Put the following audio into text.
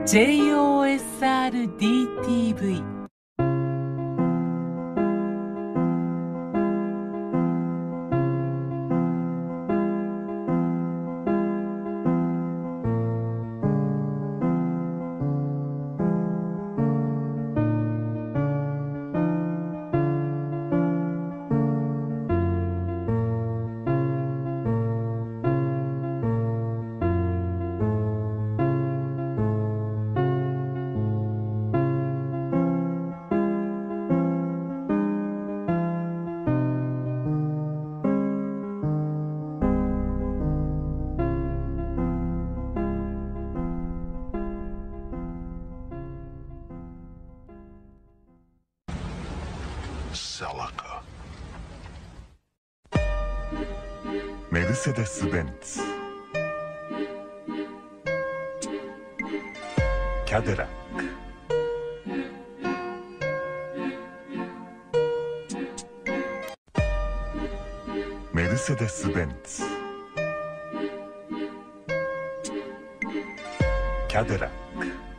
JOSRDTV Celica メルセデス・ベンツキャデラックメルセデス・ベンツキャデラック